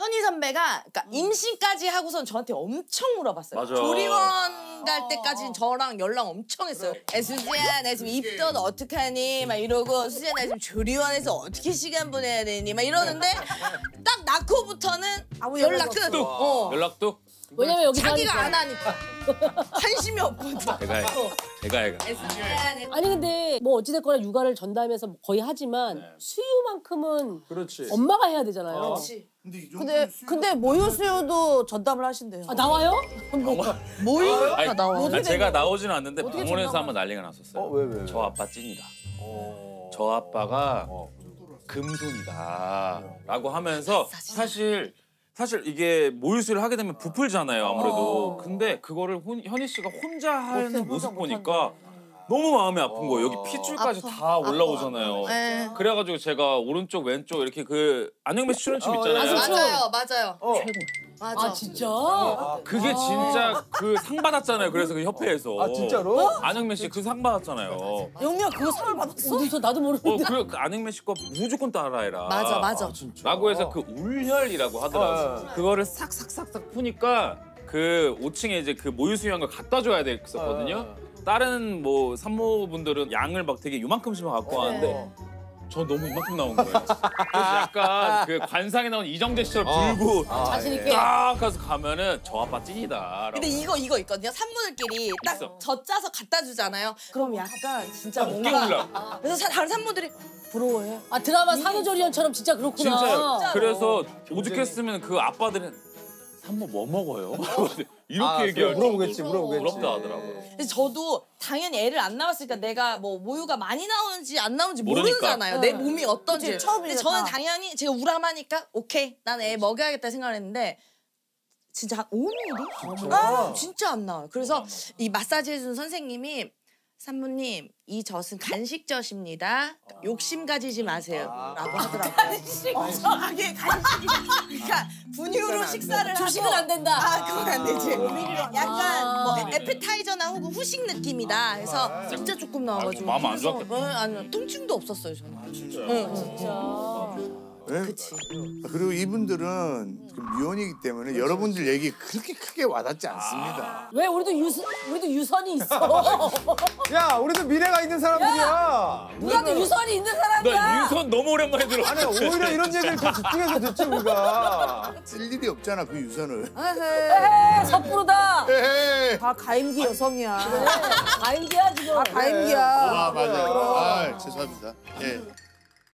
현희 선배가 그러니까 임신까지 하고선 저한테 엄청 물어봤어요. 맞아. 조리원 갈 때까지는 저랑 연락 엄청 했어요. 수지야, 나 지금 입덧 어떡하니? 막 이러고 수지야, 나 지금 조리원에서 어떻게 시간 보내야 되니? 막 이러는데 딱 낳고부터는 연락 끝. 연락도? 왜냐면 여기 자기가 안 하니까 관심이 없거든. 제가 아니 근데 뭐 어찌됐거나 육아를 전담해서 거의 하지만 수유만큼은 그렇지. 엄마가 해야 되잖아요. 그렇지. 근데 모유 수유도 전담을 하신대요. 아 나와요? 모유가 나와. 아니, 제가 나오지는 않는데 병원에서 한번 난리가 났었어요. 왜? 저 아빠 찐이다. 저 아빠가 금손이다. 라고 하면서 사실 이게 모유수유를 하게 되면 부풀잖아요, 아무래도. 근데 그거를 현희 씨가 혼자 하는 모습 보니까 너무 마음이 아픈 거예요. 여기 핏줄까지 다 올라오잖아요. 네. 그래가지고 제가 오른쪽 왼쪽 이렇게 그 안영미 씨 출연춤 있잖아요. 맞아요. 최고. 맞아. 아 진짜? 그게 진짜 그 상 받았잖아요. 그래서 그 협회에서. 아 진짜로? 안영미 씨 그 상 받았잖아요. 영미야 그거 상을 받았어? 어디서 나도 모르는데. 그 안영미 씨 거 무조건 따라해라. 맞아. 라고 해서 그 울혈이라고 하더라고요. 그거를 싹싹싹싹 푸니까 그 5층에 이제 그 모유수유한 걸 갖다 줘야 됐었거든요. 다른 뭐 산모분들은 양을 막 되게 요만큼씩만 갖고 왔는데 저 너무 이만큼 나온 거예요. 그래서 약간 그 관상에 나온 이정재 씨처럼 들고 자신 있게. 딱 가서 가면은 저 아빠 찐이다. 근데 이거 있거든요. 산모들끼리 딱 젖짜서 갖다 주잖아요. 그럼 약간 진짜 어깨 뭔가 올라. 그래서 다른 산모들이 부러워해. 아 드라마 산후조리원처럼 진짜 그렇구나. 진짜요. 그래서 오죽했으면 그 아빠들은 산모 뭐 먹어요? 이렇게 얘기할 물어보겠지. 부럽다 하더라고요. 근데 저도 당연히 애를 안 낳았으니까 내가 뭐 모유가 많이 나오는지 안 나오는지 모르니까. 모르잖아요. 내 몸이 어떤지. 그치, 처음이니까. 근데 저는 당연히 제가 우람하니까 오케이, 난 애 먹여야겠다 생각을 했는데 진짜 한 5mm? 진짜 안 나와요. 그래서 이 마사지 해준 선생님이 산모님, 이 젖은 간식젖입니다. 욕심 가지지 마세요. 라고 하더라고요. 간식이 그러니까 분유로 식사를 하고 주식은 안 된다. 그건 안 되지. 약간 뭐 에피타이저나 혹은 후식 느낌이다. 그래서 진짜 조금 나와가지고. 마음 안 좋았겠다. 아니요, 통증도 없었어요 저는. 진짜. 네? 그치. 그리고 이분들은 그 미혼이기 때문에 여러분들 얘기 그렇게 크게 와닿지 않습니다. 왜 우리도 유선이 있어? 야, 우리도 미래가 있는 사람들이야. 누나도 유선이 있는 사람이야. 나 유선 너무 오랜만에 들어. 아니 오히려 이런 얘기를 더 집중해서 듣지 우리가. 쓸 일이 없잖아 그 유선을. 에헤, 섣부르다. 에헤이. 다 가임기 여성이야. 가임기야 지금. 가임기야. 아 맞아. 아 죄송합니다. 예.